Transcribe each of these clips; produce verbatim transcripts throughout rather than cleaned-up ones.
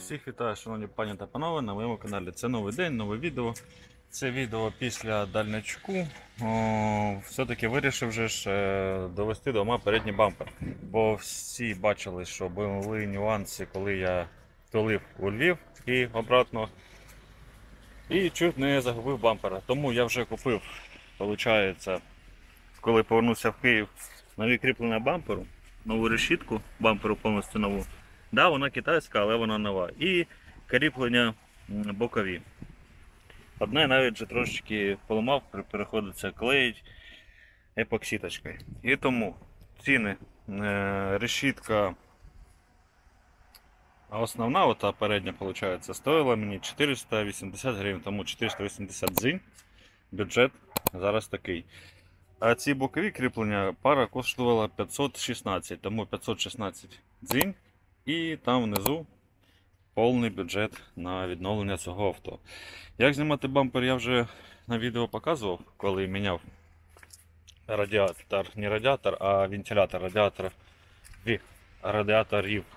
Всіх вітаю, шановні пані та панове, на моєму каналі. Це новий день, нове відео. Це відео після дальнячку. Все-таки вирішив вже ж довести до ума передній бампер. Бо всі бачили, що були нюанси, коли я тулив у Львів і обратно. І чуть не загубив бампера. Тому я вже купив, виходить, коли повернувся в Київ, нові кріплення бамперу, нову решітку бамперу повністю нову. Да, вона китайська, але вона нова. І кріплення бокові. Одне я навіть вже трошечки поламав, приходиться клеїть епокситочкою. І тому ціни, е, решітка основна, ота передня, виходить, стоїла мені чотириста вісімдесят гривень, тому чотириста вісімдесят дзинь, бюджет зараз такий. А ці бокові кріплення пара коштувала п'ятсот шістнадцять, тому п'ятсот шістнадцять дзинь. І там внизу повний бюджет на відновлення цього авто. Як знімати бампер, я вже на відео показував, коли міняв радіатор, не радіатор, а вентилятор радіатора, радіаторів.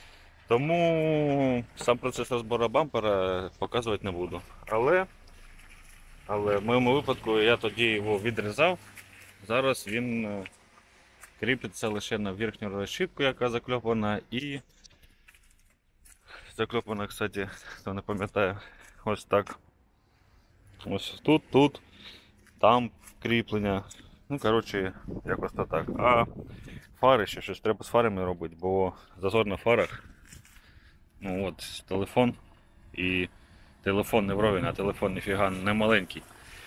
Тому сам процес розбору бампера показувати не буду. Але, але в моєму випадку я тоді його відрізав. Зараз він кріпиться лише на верхню решітку, яка закльопована, і закльопована, кстати, хто не пам'ятає, ось так. Ось тут, тут, там кріплення. Ну, коротше, якось то так. А фари ще щось треба з фарами робити, бо зазор на фарах. Ну от, телефон. І телефон не вровень, а телефон ніфіга не маленький.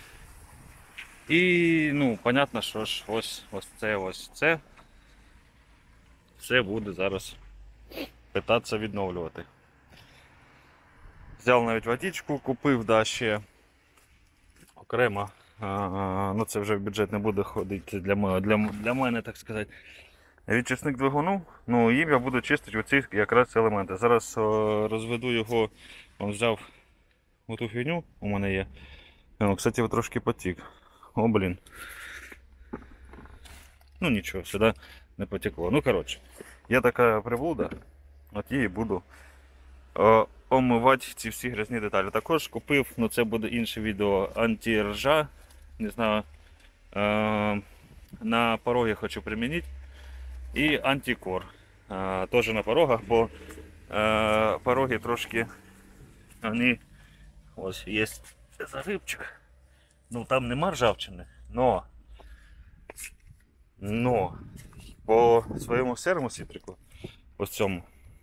І, ну, понятно, що ж ось, ось це, ось це. Все буде зараз питатися відновлювати. Взяв навіть водичку, купив, да, ще окремо, а, ну це вже в бюджет не буде ходити для мене, для, для мене, так сказати. Відчисник двигуну, ну їм я буду чистити оці якраз елементи. Зараз о, розведу його, он взяв оту фігню, у мене є. О, кстати, трошки потік. О, блін. Ну нічого, сюди не потекло. Ну коротше, є така приблуда, от її буду о, омивати ці всі грязні деталі. Також купив, ну це буде інше відео, антиржа, не знаю, е, на пороги хочу примінити. І антикор, е, теж на порогах, бо е, пороги трошки, вони, ось є загибчик, ну там нема ржавчини, но, но по своєму серому сітрику, ось цьому,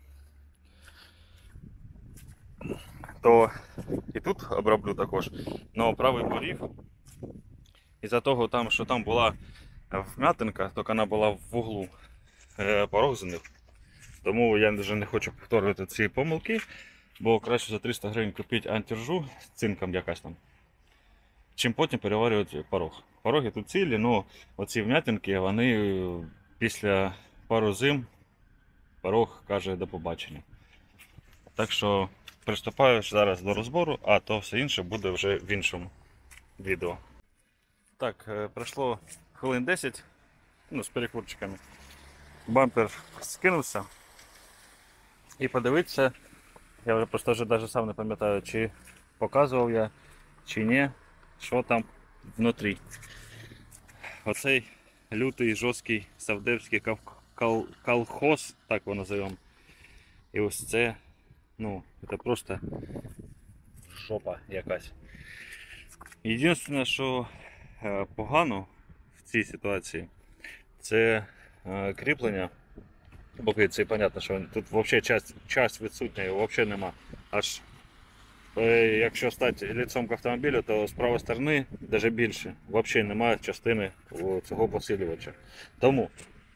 то і тут оброблю також, но правий поріг, із-за того, там, що там була вмятинка, тільки вона була в вуглу, порог зник. Тому я вже не хочу повторювати ці помилки, бо краще за триста гривень купити антиржу з цинком якась там, чим потім переварювати порог. Пороги тут цілі, але оці вмятинки, вони після пару зим порог каже до побачення. Так що приступаю зараз до розбору, а то все інше буде вже в іншому відео. Так, пройшло хвилин десять, ну, з перекурчиками. Бампер скинувся. І подивитися, я вже просто вже навіть сам не пам'ятаю, чи показував я, чи ні, що там внутрі. Оцей лютий, жорсткий савдепський кал кал колхоз, так його називаємо. І ось це, ну, це просто жопа якась. Єдине, що погано в цій ситуації, це кріплення боки. Це понятно, що тут взагалі часть, часть відсутня, його взагалі нема. Аж якщо стати лицом к автомобілю, то з правої сторони навіть більше, взагалі немає частини цього посилювача. Тому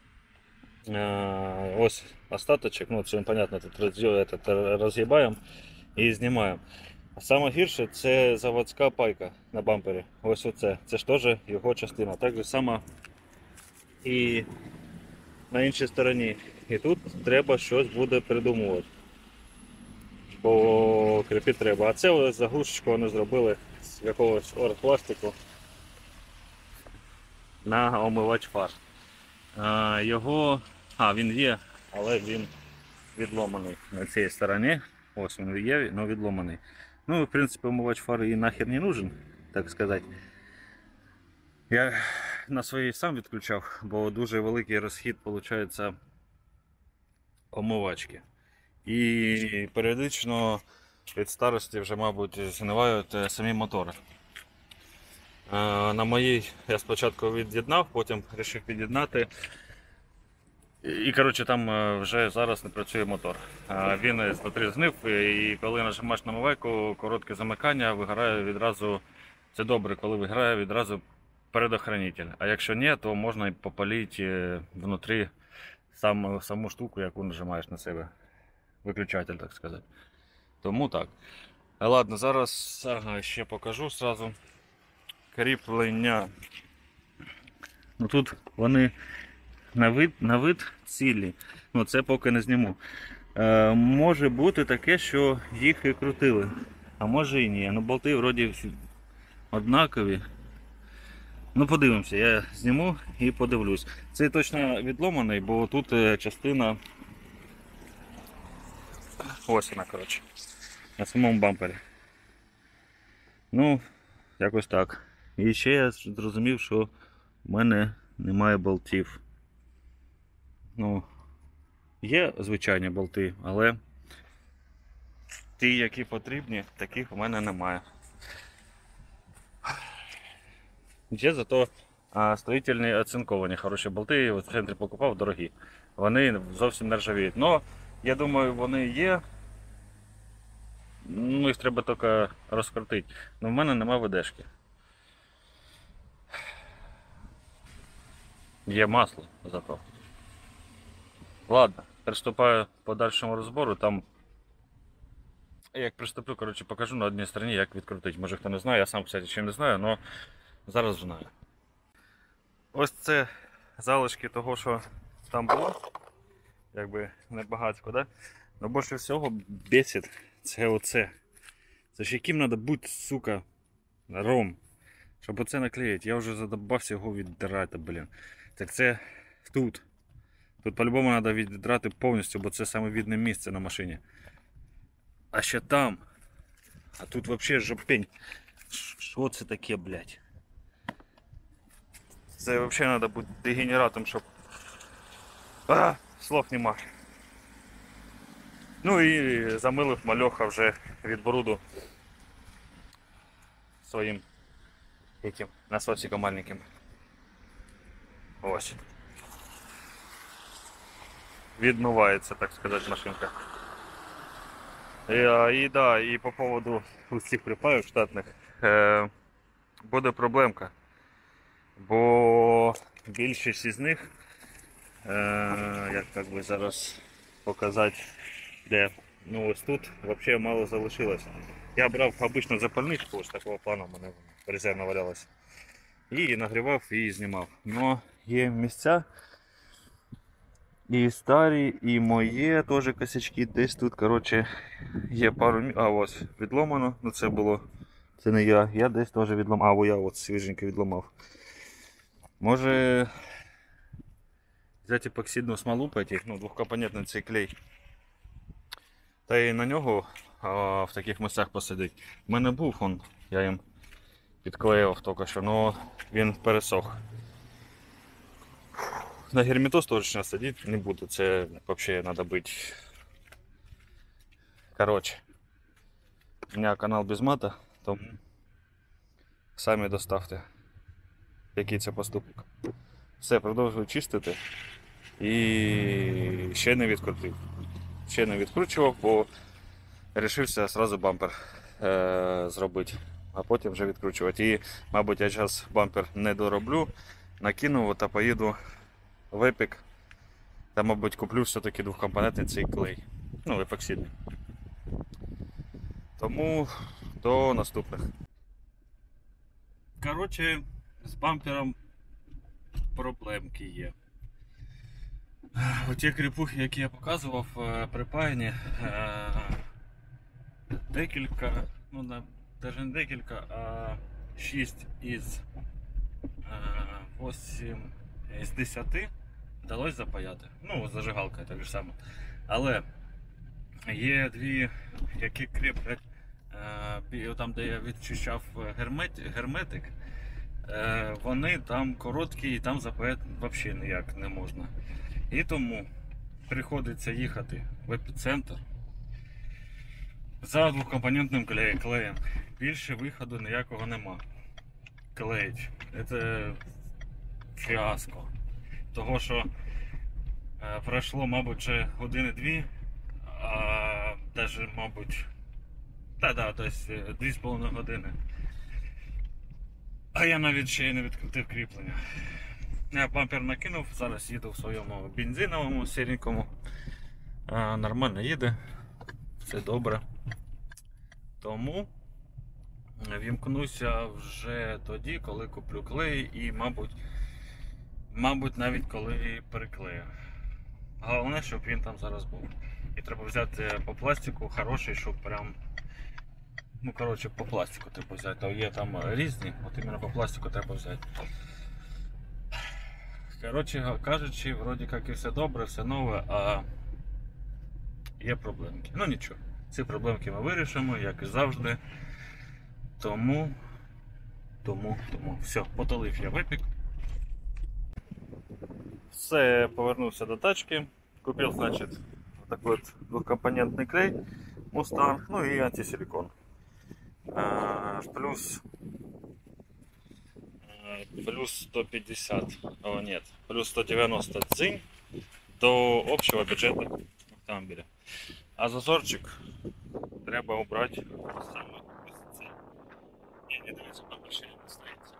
ось остаточок, ну це понятно, тут роз'їбаємо і знімаємо. А саме гірше — це заводська пайка на бампері. Ось оце. Це ж теж його частина. Так же само і на іншій стороні. І тут треба щось буде придумувати. Бо кріпити треба. А це ось заглушечку вони зробили з якогось оргпластику на омивач фар. А, його, а він є, але він відломаний на цій стороні. Ось він є, але відломаний. Ну, в принципі, омивач фари і нахер не нужен, так сказати. Я на своїй сам відключав, бо дуже великий розхід виходить омивачки. І періодично від старості вже, мабуть, згнивають самі мотори. На моїй я спочатку від'єднав, потім вирішив під'єднати. І коротше, там вже зараз не працює мотор. Він знутрі згнив, і коли нажимаєш на омивайку, коротке замикання, вигорає відразу. Це добре, коли виграє відразу предохранитель. А якщо ні, то можна і попалити внутрі сам, саму штуку, яку нажимаєш на себе. Виключатель, так сказати. Тому так. Ладно, зараз ага, ще покажу сразу. Кріплення. Ну тут вони на вид, на вид цілі. Ну це поки не зніму. Е, може бути таке, що їх і крутили. А може і ні. Ну болти вроді всі однакові. Ну подивимося, я зніму і подивлюсь. Це точно відломаний, бо тут частина... Ось вона, коротше. На самому бампері. Ну, якось так. І ще я зрозумів, що в мене немає болтів. Ну, є звичайні болти, але ті, які потрібні, таких в мене немає. Є зато а, строїтельні оцинковані хороші болти, в центрі покупав, дорогі. Вони зовсім не ржавіють. Но, я думаю, вони є. Ну, їх треба тільки розкрутити. Но в мене немає ведешки. Є масло зато. Ладно, приступаю к подальшому розбору. Там, як приступлю, коротше, покажу на одній стороні, як відкрутити. Може хто не знає, я сам, кстати, ще не знаю, але зараз знаю. Ось це залишки того, що там було. Якби небагатько, да? Но більше всього бесить це оце. Це ж яким треба бути, сука, ром, щоб оце наклеїти. Я вже задобався його віддирати, блін. Так це тут. Тут по-любому треба віддрати повністю, бо це саме видне місце на машині. А ще там. А тут взагалі жопень. Що це таке, блядь? Це взагалі треба бути дегенератом, щоб... А, слов нема. Ну і замилив мальоха вже від бруду своїм яким насосиком маленьким. Ось. Відмивається, так сказати, машинка. І, і да, і по поводу цих припаїв штатних е, буде проблемка. Бо більшість із них, е, як так би зараз показати, де, ну ось тут взагалі мало залишилось. Я брав обичну запальничку, ось такого плану в мене резервно валялась. І нагрівав і знімав. Но є місця, і старі, і мої теж косячки. Десь тут, коротше, є пару місць. А ось відломано, ну це було, це не я. Я десь теж відломав, а о, я от свіженько відломав. Може взяти епоксидну смолу, ну, двохкомпонентний цей клей. Та й на нього а, в таких місцях посадити. У мене був он, я їм підклеював тільки що, але він пересох. На герметоз точно садити не буду, це взагалі треба бути. Коротше, у мене канал без мата, тому самі доставте, який це поступок. Все, продовжую чистити і ще не відкрутив. Ще не відкручував, бо вирішився одразу бампер е зробити, а потім вже відкручувати. І, мабуть, я зараз бампер не дороблю, накину та поїду в Epic. Та, мабуть, куплю все-таки двохкомпонентний цей клей. Ну, епоксидний. Тому до наступних. Коротше, з бампером проблемки є. Оті кріпухи, які я показував, припаяні, декілька, ну навіть не декілька, а шість із восьми із десяти вдалося запаяти. Ну, зажигалка так же саме. Але Є дві, які кріплять е, там, де я відчищав гермет, герметик. Е, вони там короткі і там запаяти взагалі ніяк не можна. І тому приходиться їхати в епіцентр за двокомпонентним клеєм. Більше виходу ніякого нема. Клеїть. Це фіаско. Того, що е, пройшло, мабуть, вже години-дві, а навіть, мабуть, та да, тобто дві з половиною години. А я навіть ще й не відкрутив кріплення. Я бампер накинув, зараз їду в своєму бензиновому сіренькому. А, нормально їде, все добре. Тому вімкнуся вже тоді, коли куплю клей і, мабуть, мабуть, навіть коли переклею. Головне, щоб він там зараз був. І треба взяти по пластику хороший, щоб прям, ну, коротше, по пластику треба взяти. То є там різні, от іменно по пластику треба взяти. Коротше кажучи, вроді як і все добре, все нове, а є проблемки. Ну нічого, ці проблемки ми вирішимо, як і завжди. Тому, тому, тому, все, потолив я в Епік. Все, повернувся до тачки. Купив, значить, такой вот двухкомпонентный клей Mustang, ну и антисиликон. А, плюс, плюс сто пятьдесят, о нет, плюс сто девяносто дзинь до общего бюджета автомобиля. А зазорчик треба убрать саме. Не, не дивіться, там більше не стоїть.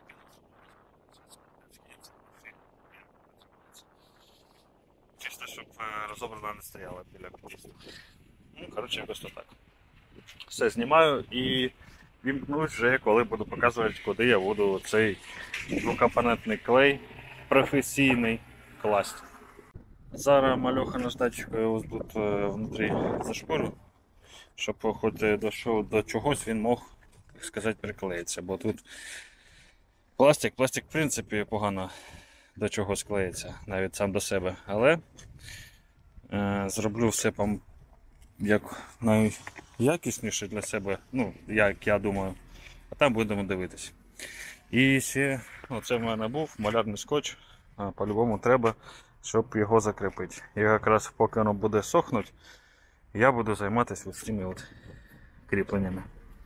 Чисто, щоб розобрана не стояла біля під'їзду. Ну, коротше, якось то так. Все знімаю і вімкнусь вже, коли буду показувати, куди я буду цей двокомпонентний клей професійний класти. Зараз мальоха наждачкою ось тут внутрі зашпорю, щоб хоч дійшов до чогось він мог, так сказати, приклеїтися. Бо тут пластик, пластик в принципі погано до чогось клеїться, навіть сам до себе. Але е, зроблю все як найякісніше для себе, ну, як я думаю, а там будемо дивитись. І ще, ну, це в мене був малярний скотч, по-любому треба, щоб його закріпити. І якраз поки воно буде сохнути, я буду займатися ось цими от кріпленнями.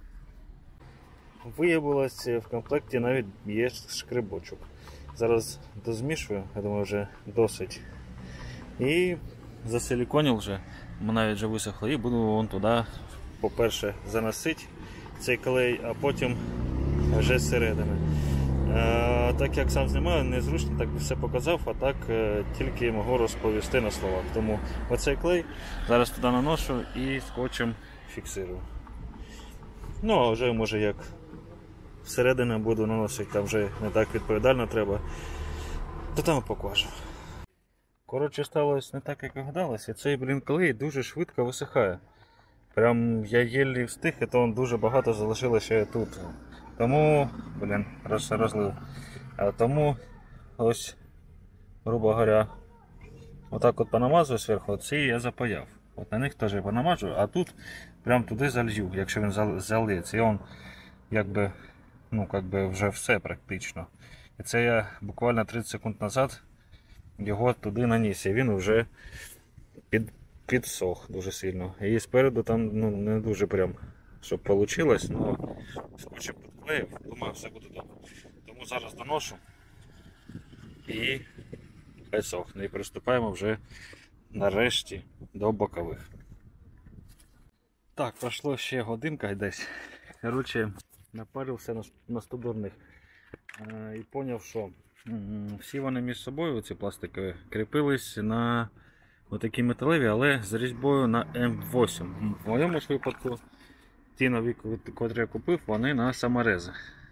Виявилось, в комплекті навіть є шкребочок. Зараз дозмішую, я думаю, вже досить. І засиліконив вже, навіть вже висохло, і буду вон туди, по-перше, заносити цей клей, а потім вже зсередини. А, так як сам знімаю, незручно, так все показав, а так тільки можу розповісти на словах. Тому оцей клей зараз туди наношу і скотчем фіксирую. Ну, а вже може як всередину буду наносити, там вже не так відповідально треба, то там покажу. Коротше, сталося не так, як гадалося, і цей, блін, клей дуже швидко висихає. Прям я єлі встиг, і то дуже багато залишилося ще тут. Тому, блін, роз, розлив. А тому ось, грубо говоря, отак от понамазую зверху, ці я запаяв. От на них теж я понамажу, а тут прям туди залью, якщо він залється. І он, якби, ну, якби вже все практично. І це я буквально тридцять секунд назад його туди наніс, і він вже під, підсох дуже сильно. І спереду там, ну, не дуже прям, щоб вийшло, але скотчем підклеїв, думаю, все буде добре. Тому зараз доношу і хай сохне. І приступаємо вже нарешті до бокових. Так, пройшло ще годинка десь. Коротше, напарився на, на сто дурних. І зрозумів, що всі вони між собою, ці пластикові, кріпились на отакі металеві, але з різьбою на ем вісім. В моєму ж випадку ті нові, котрі я купив, вони на саморези.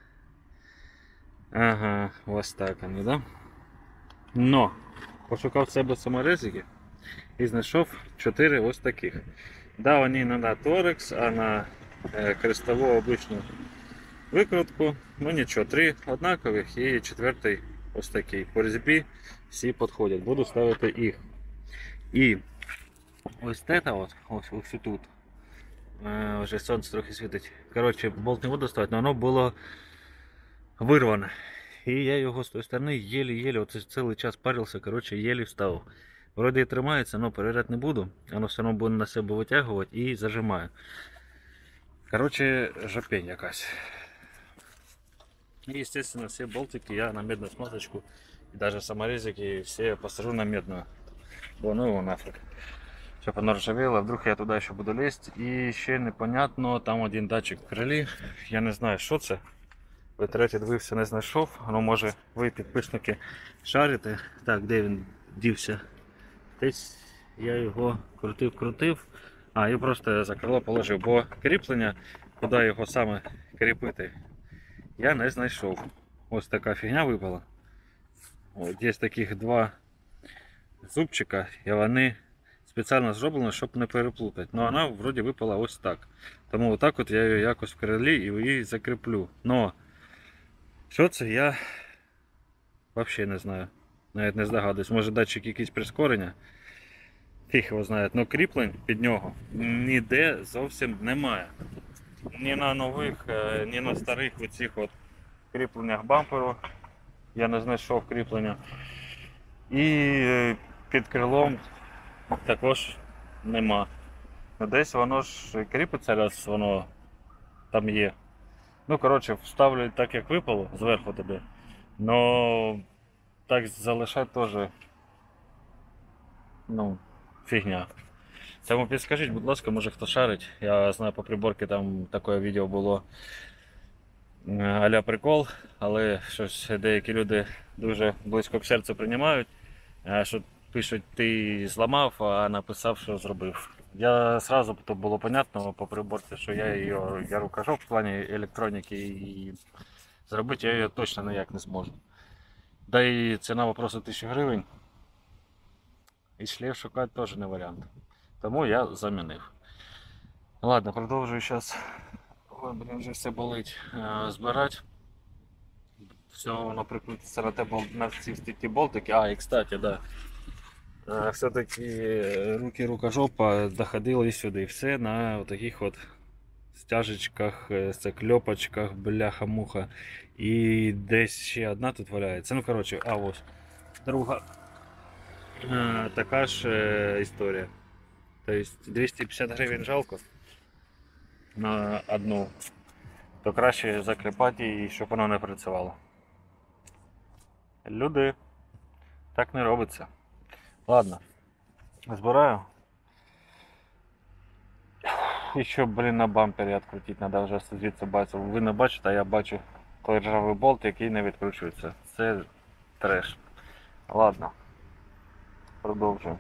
Ага, ось так вони, да? Но пошукав себе саморезики і знайшов чотири ось таких. Да, вони не на торекс, а на е, крестову обичну викрутку. Ну нічого, три однакових і четвертий ось такий. По різьбі всі підходять. Буду ставити їх. І ось це от, ось, ось тут. Е, вже сонце трохи світить. Коротше, болт не буду ставити, але воно було вирване. І я його з тої сторони єлі-єлі, оце цілий час парився, коротше, єлі вставив. Вроді і тримається, але перевіряти не буду. Воно все одно буде на себе витягувати і зажимаю. Коротше, жопень якась. И, естественно, все болтики я на медную смазочку, и даже саморезики все посажу на медную. Бо ну его нафиг. Щоб оно ржавело, вдруг я туди ще буду лезть. І ще непонятно, там один датчик в крилі. Я не знаю, що це. В інтернеті дивився, не знайшов. Воно може ви, підписники, шарите. Так, де він дівся? Десь я його крутив-крутив. А, і просто за крило положив, бо кріплення, куди його саме кріпити, я не знайшов. Ось така фігня випала. Ось є таких два зубчика, і вони спеціально зроблені, щоб не переплутати. Ну вона вроді випала ось так. Тому отак от я її якось в крилі і її закріплю. Но що це, я взагалі не знаю. Навіть не здогадуюсь. Може датчик якісь прискорення. Фіг його знає. Но кріплень під нього ніде зовсім немає. Ні на нових, ні на старих оцих от кріпленнях бамперу я не знайшов кріплення. І під крилом також нема. Десь воно ж кріпиться, раз воно там є. Ну, коротше, вставлю так, як випало, зверху тобі. Но так залишати теж, ну, фігня. Тому підскажіть, будь ласка, може хто шарить. Я знаю, по приборці там таке відео було а-ля прикол, але щось деякі люди дуже близько к серцю приймають, що пишуть, ти зламав, а написав, що зробив. Я одразу то було понятно по приборці, що я її, я рукожоп в плані електроніки, і зробити я її точно ніяк не зможу. Да і ціна вопросу тисячу гривень. І шлейф шукати теж не варіант. Тому я замінив. Ладно, продовжую зараз. Ой, блін, вже все болить. Збирати. Все воно прикрутиться на те, на ці ті болтики. А, і кстати, да. Все-таки руки рукожопа доходили сюди. Все на таких от стяжечках, закльопочках, бляха-муха. І десь ще одна тут валяється. Ну, коротше, а ось друга. Така ж історія. Тобто двісті п'ятдесят гривень жалко на одну, то краще заклепати її, щоб воно не працювало. Люди, так не робиться. Ладно, збираю. І що, блін, на бампері відкрутити, треба вже звідси бачити. Ви не бачите, а я бачу той ржавий болт, який не відкручується. Це треш. Ладно, продовжуємо.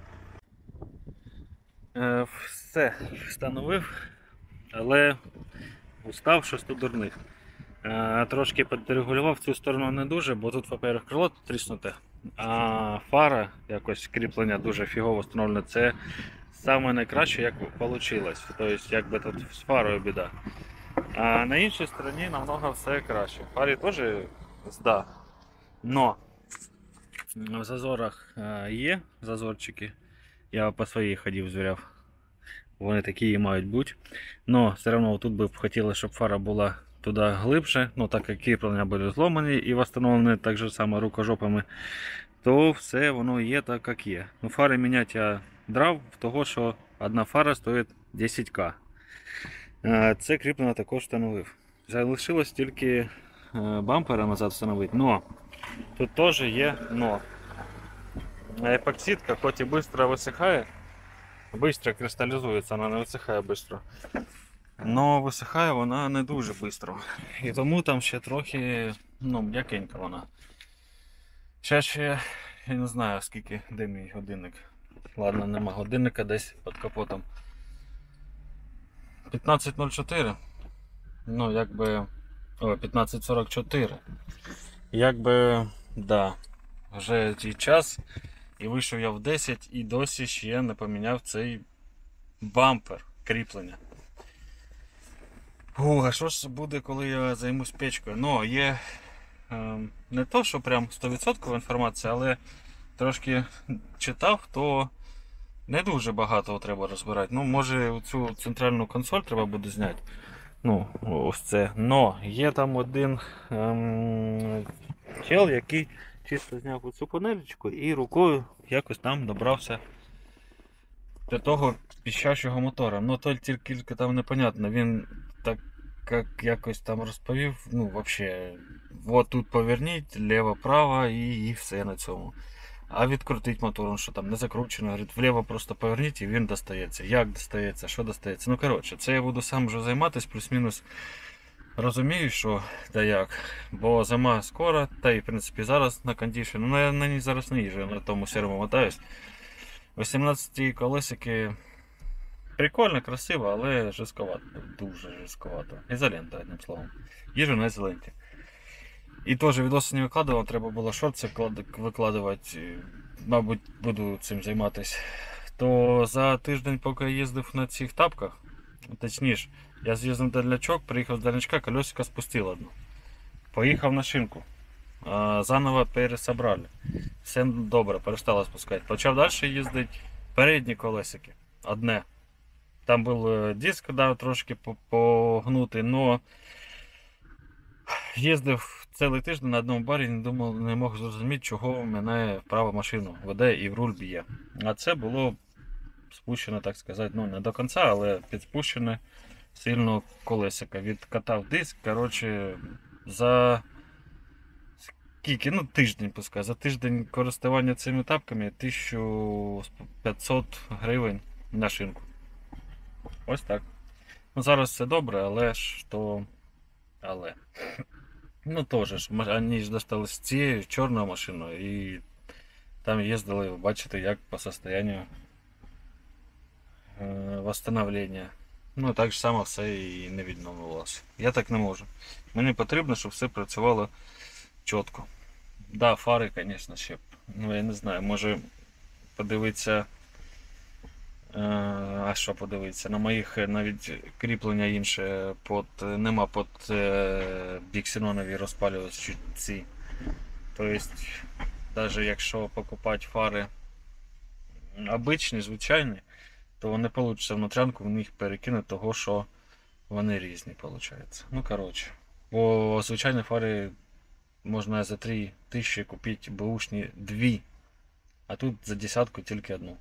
Е, все, встановив, але устав щось тут дурних. Е, трошки підрегулював цю сторону не дуже, бо тут, по-перше, крило тріснуте, а фара, якось кріплення дуже фігово встановлено. Це саме найкраще, як вийшло. Тобто, якби тут з фарою біда. А на іншій стороні намного все краще. В фарі теж зда. Но в зазорах є зазорчики. Я по своїй ходив, звіряв. Вони такі і мають бути. Но все одно тут би хотілося, щоб фара була туди глибше. Ну, так як кріплення були зломані і встановлені так же само рукожопами, то все воно є так, як є. Ну, фари міняти я драв, того що одна фара стоїть десять тисяч. Це кріплення також встановив. Залишилось тільки бампера назад встановити. Но тут теж є но. Епоксидка, хоч і швидко висихає, швидко кристалізується, вона не висихає швидко. Но висихає вона не дуже швидко. І тому там ще трохи, ну, м'якенька вона. Ще ще, я не знаю скільки, де мій годинник. Ладно, нема годинника, десь під капотом. п'ятнадцять нуль чотири. Ну, якби... О, п'ятнадцять сорок чотири. Якби, да, вже цей час. І вийшов я в десять і досі ще не поміняв цей бампер кріплення. Фу, а що ж буде, коли я займусь печкою? Ну, є е, не то, що прям сто відсотків інформація, але трошки читав, то Не дуже багато треба розбирати. Ну, може цю центральну консоль треба буде зняти. Ну, ось це. Но є там один ем, чел, який чисто зняв оцю панелечку і рукою якось там добрався до того піщачого мотора. Ну, то тільки там непонятно. Він так як якось там розповів, ну, взагалі, от тут поверніть, ліво-право і, і все на цьому. А відкрутить мотор, он що там не закручено, говорить, вліво просто поверніть і він достається. Як достається, що достається. Ну, коротше, це я буду сам вже займатися, плюс-мінус розумію, що та як. Бо зима скоро, та і в принципі зараз на кондішн. Ну, я на ній зараз не їжджу, я на тому сірому мотаюсь. вісімнадцяті колесики прикольно, красиво, але жорстковато. Дуже жорстковато. Ізолента, одним словом. Їжджу на ізоленті. І теж відоси не викладував, треба було шорти викладувати. Мабуть, буду цим займатися. То за тиждень, поки я їздив на цих тапках, точніше, я з'їздив на дальнячок, приїхав з дальнячка, колесико спустив одну. Поїхав на шинку. Заново пересобрали. Все добре, перестало спускати. Почав далі їздити передні колесики. Одне. Там був диск, да, трошки погнутий, але їздив цілий тиждень на одному барі, не думав, не мог зрозуміти, чого мене вправо машину веде і в руль б'є. А це було спущено, так сказати, ну не до кінця, але підспущене сильно колесико. Відкатав диск, коротше, за скільки, ну тиждень пускай, за тиждень користування цими тапками тисяча п'ятсот гривень на шинку. Ось так. Ну зараз все добре, але ж то... Але... Ну теж ж, вони ж достали з цією чорною машиною і там їздили, бачите, як по состоянию е, восстановлення. Ну так же само все і не відновлювалося. Я так не можу. Мені потрібно, щоб все працювало чітко. Да, фари, звісно, ще. Ну я не знаю, може подивитися. А що подивитися? На моїх навіть кріплення інше под, нема під е, біксенонові розпалювачі. Тобто, навіть якщо покупати фари обичні, звичайні, то не вийде внутрянку в них перекинути того, що вони різні, виходить. Ну, коротше. Бо звичайні фари можна за три тисячі купити беушні дві, а тут за десятку тільки одну.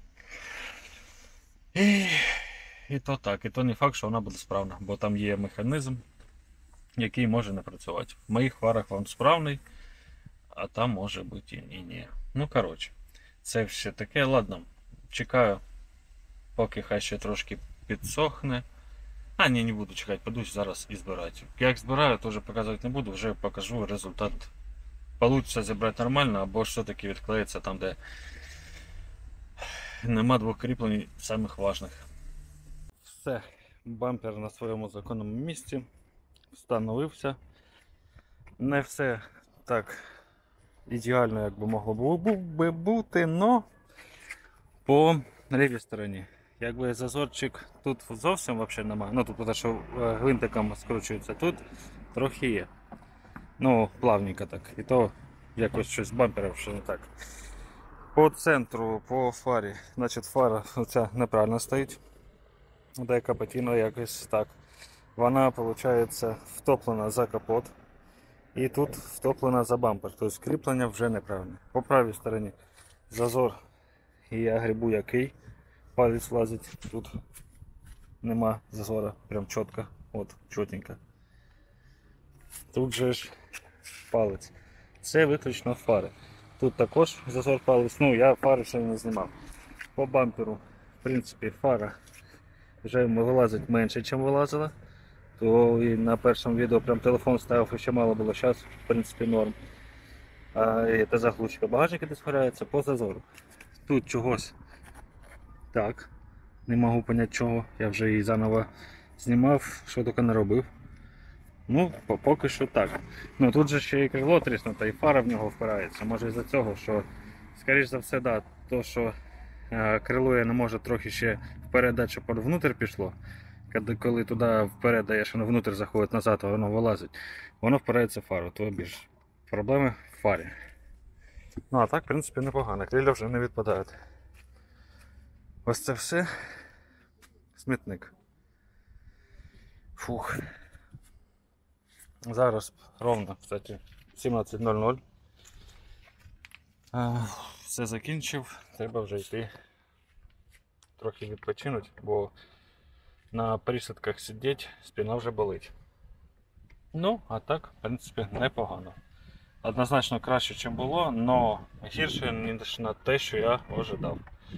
І, і то так, і то не факт, що вона буде справна, бо там є механізм, який може не працювати. В моїх фарах він справний, а там може бути і ні. Ну, коротше, це все таке. Ладно, чекаю, поки хай ще трошки підсохне. А, ні, не буду чекати, піду зараз і збирати. Як збираю, теж показувати не буду, вже покажу результат. Получиться зібрати нормально, або ж все-таки відклеїться там, де нема двох кріплень самих важних. Все, бампер на своєму законному місці. Встановився. Не все так ідеально, як би могло би бути, но по лівій стороні. Якби зазорчик тут зовсім взагалі немає. Ну тут тому що гвинтиком скручується, тут трохи є. Ну, плавненько так. І то якось щось з бампером ще не так. По центру, по фарі, значить фара оця неправильно стоїть. Деяка патіна якось так. Вона, виходить, втоплена за капот. І тут втоплена за бампер. Тобто кріплення вже неправильне. По правій стороні зазор, і я грибу який. Палець влазить, тут нема зазора, прям чітко, от, чотенько. Тут же ж палець. Це виключно фари. Тут також зазор палець, ну я фари ще не знімав. По бамперу, в принципі, фара вже вилазить менше, ніж вилазила. То і на першому відео прям телефон ставив, і ще мало було, зараз в принципі норм. А це заглушка багажника десь валяється по зазору. Тут чогось так, не можу зрозуміти чого, я вже її заново знімав, що тільки не робив. Ну, поки що так. Ну тут же ще і крило тріснуто, і фара в нього впирається. Може із-за цього, що, скоріш за все, да, то що е, крило я не можу трохи ще вперед дати, щоб внутрь пішло. Коли туди вперед даєш, воно внутрь заходить назад, а воно вилазить, воно впирається в фару, то більш проблеми в фарі. Ну а так, в принципі, непогано, крилля вже не відпадають. Ось це все. Смітник. Фух. Зараз ровно, кстати, сімнадцять нуль нуль. Все закінчив, треба вже йти трохи відпочинути, бо на присадках сидіти, спина вже болить. Ну, а так, в принципі, непогано. Однозначно краще, ніж було, але гірше, ніж на те, що я ожидав.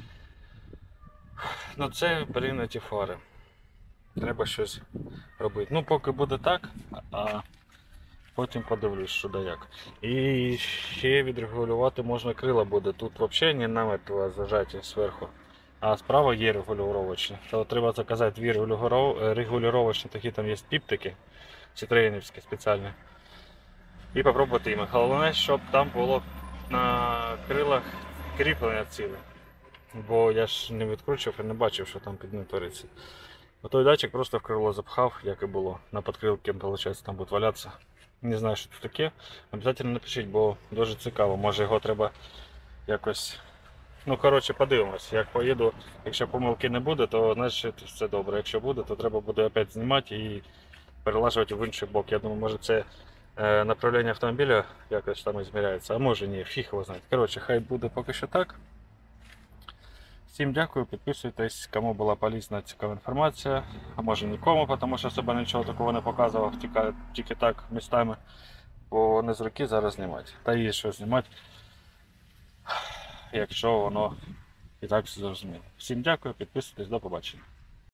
Ну це, блін, ті фари. Треба щось робити. Ну, поки буде так, а потім подивлюсь, що да як. І ще відрегулювати можна крила буде. Тут взагалі не намертво зажаті зверху. А справа є регулювачні. То треба заказати дві регулювачні, такі там є піптики, цитренівські спеціальні. І спробувати їми. Головне, щоб там було на крилах кріплення ціле. Бо я ж не відкручував і не бачив, що там під ним твориться. Той датчик просто в крило запхав, як і було. На подкрилці, виходить, там буде валятися. Не знаю, що це таке. Обов'язково напишіть, бо дуже цікаво. Може його треба якось... Ну, коротше, подивимось. Як поїду, якщо помилки не буде, то значить все добре. Якщо буде, то треба буде опять знімати і перелажувати в інший бок. Я думаю, може це е, направлення автомобіля якось там ізміряється. А може ні, фіг його знає. Коротше, хай буде поки що так. Всім дякую, підписуйтесь, кому була полезна цікава інформація, а може нікому, тому що себе нічого такого не показував, тільки, тільки так містами, бо не з руки зараз знімати. Та є що знімати, якщо воно і так все зрозуміло. Всім дякую, підписуйтесь, до побачення.